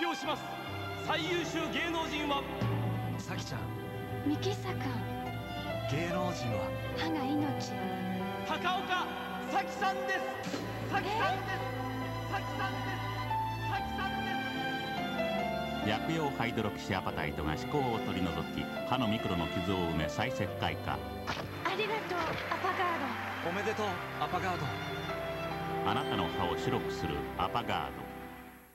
表します。最優秀芸能人はさきちゃん。 ミキサカン。 芸能人は歯が命よ。 高岡早紀さんです。早紀さんです。早紀さんです。早紀さんです。 薬用ハイドロキシアパタイトが歯垢を取り除き、歯のミクロの傷を埋め再石灰化。 ありがとうアパガード。 おめでとうアパガード。 あなたの歯を白くするアパガード。